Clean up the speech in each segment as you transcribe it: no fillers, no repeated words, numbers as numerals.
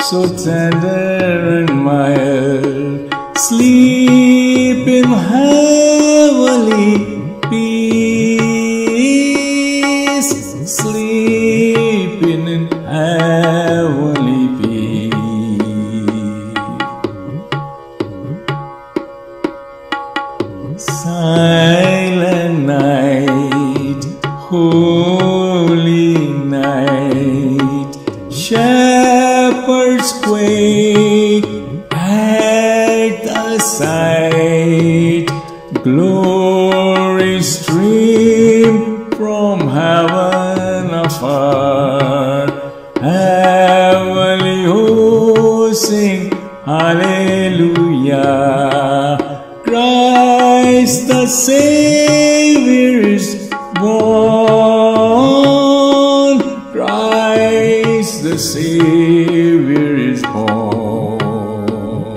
so tender and mild, sleep in heavenly peace, sleep in heavenly peace. Silent night, holy night, shepherds quake at the sight, glories stream from heaven afar, heavenly hosts sing hallelujah. Christ the Savior is born, Christ the Savior is born.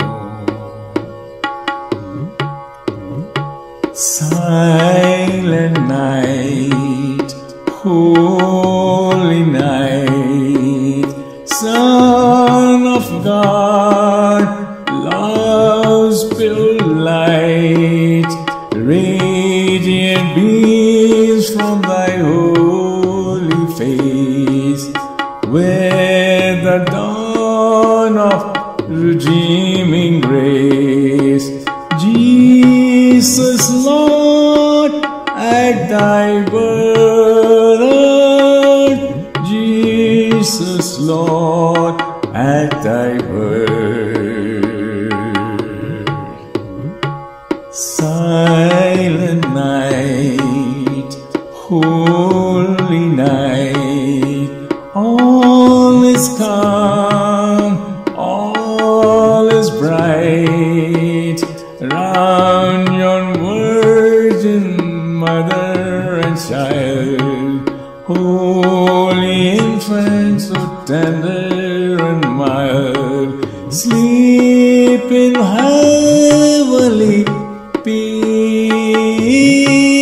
Silent night, holy night, Son of God, love's pure light, radiant beams from thy holy face, with the dawn of redeeming grace. Jesus, Lord, at thy birth, Jesus, Lord, at thy birth. Silent night, holy night, all is calm, all is bright, round yon virgin mother and child, holy infant, so tender and mild, sleep in heavenly peace.